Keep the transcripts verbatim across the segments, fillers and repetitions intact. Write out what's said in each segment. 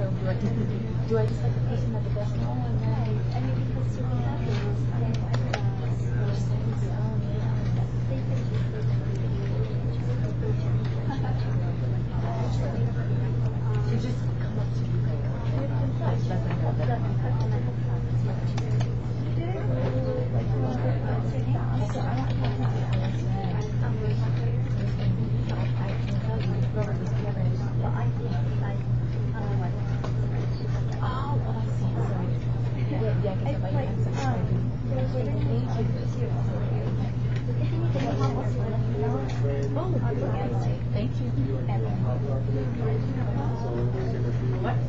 So do I, do I just like the person at the best one? And then I, I mean, because so what happens, I mean, I realize we're saying so, yeah, they think it's the to just come up to you guys. It doesn't know that I'm Thank you. What?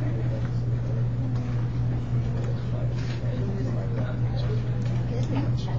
Yeah.